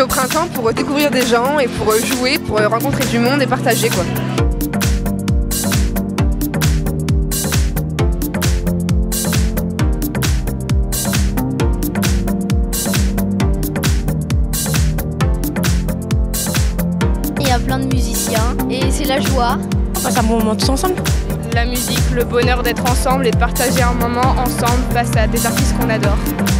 au printemps pour découvrir des gens et pour jouer, pour rencontrer du monde et partager quoi. Il y a plein de musiciens et c'est la joie. On passe un bon moment tous ensemble. La musique, le bonheur d'être ensemble et de partager un moment ensemble face à des artistes qu'on adore.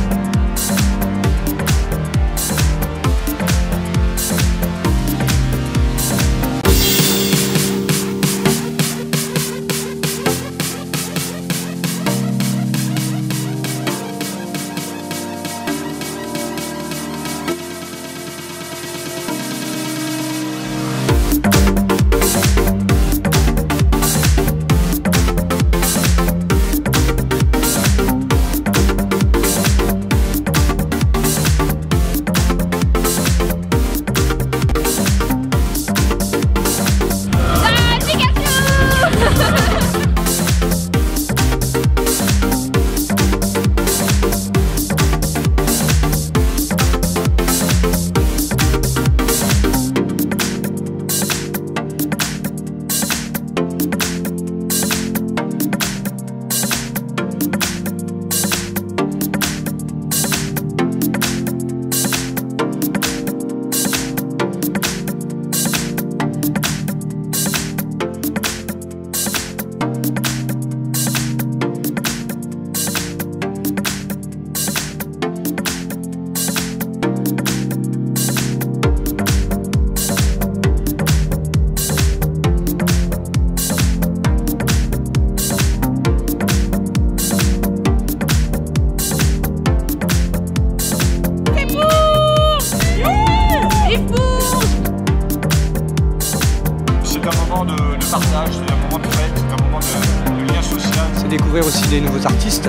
C'est un moment de partage, c'est un moment de fête, c'est un moment de lien social. C'est découvrir aussi des nouveaux artistes.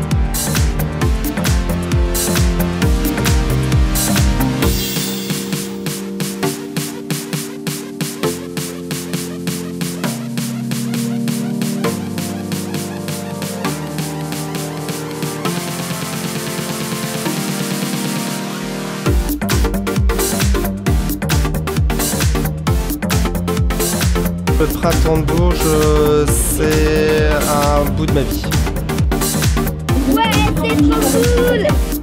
Le printemps de Bourges, c'est un bout de ma vie. Ouais, c'est trop cool!